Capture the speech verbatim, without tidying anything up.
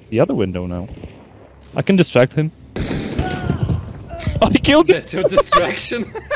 the other window now. I can distract him. Oh, he killed me! That's your distraction.